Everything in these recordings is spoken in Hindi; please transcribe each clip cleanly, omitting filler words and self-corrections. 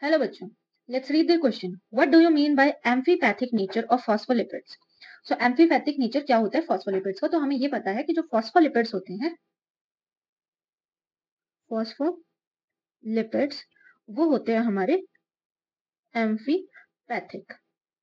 हेलो बच्चों, let's read the question. What do you mean by amphipathic nature of phospholipids? So amphipathic nature क्या होता है फॉस्फोलिपिड्स का? तो हमें ये पता है कि जो फॉस्फोलिपिड्स होते हैं, फॉस्फोलिपिड्स वो होते हैं हमारे एम्फीपैथिक।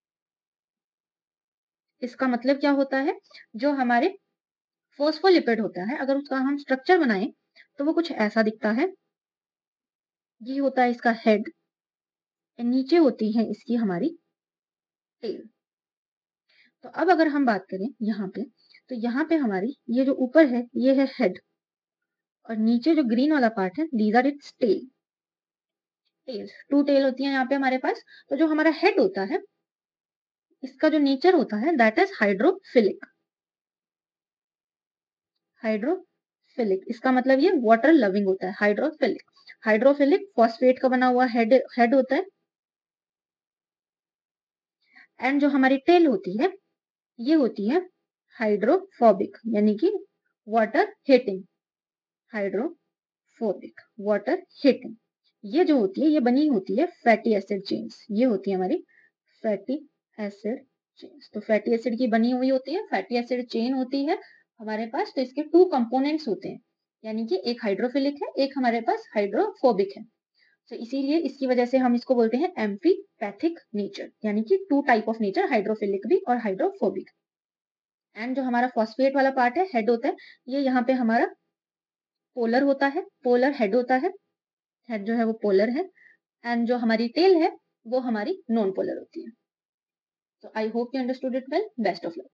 इसका मतलब क्या होता है? जो हमारे फॉस्फोलिपिड होता है, अगर उसका हम स्ट्रक्चर बनाएं तो वो कुछ ऐसा दिखता है। ये होता है इसका हेड, नीचे होती है इसकी हमारी टेल। तो अब अगर हम बात करें यहाँ पे, तो यहाँ पे हमारी ये जो ऊपर है ये है हेड, और नीचे जो ग्रीन वाला पार्ट है these are its tail. Tails, two tail होती है यहाँ पे हमारे पास। तो जो हमारा हेड होता है, इसका जो नेचर होता है दैट इज हाइड्रोफिलिक। हाइड्रोफिलिक इसका मतलब ये वाटर लविंग होता है। हाइड्रोफिलिक, हाइड्रोफिलिक फॉस्फेट का बना हुआ हेड हेड होता है। एंड जो हमारी टेल होती है ये होती है हाइड्रोफोबिक, यानी कि water hating. Hydrophobic, water hating. ये जो होती है ये बनी होती है फैटी एसिड चेन्स। ये होती है हमारी फैटी एसिड चेन्स। तो फैटी एसिड की बनी हुई होती है, फैटी एसिड चेन होती है हमारे पास। तो इसके टू कंपोनेंट्स होते हैं, यानी कि एक हाइड्रोफिलिक है, एक हमारे पास हाइड्रोफोबिक है। तो इसीलिए इसकी वजह से हम इसको बोलते हैं एम्फीपैथिक नेचर, यानी कि two type of nature, hydrophilic भी और हाइड्रोफोबिक। एंड जो हमारा फॉस्फेट वाला पार्ट है, हेड होता है, ये यहाँ पे हमारा पोलर होता है, पोलर हेड होता है। हेड जो है वो पोलर है, एंड जो हमारी टेल है वो हमारी नॉन पोलर होती है। So I hope you understood it well. Best of luck.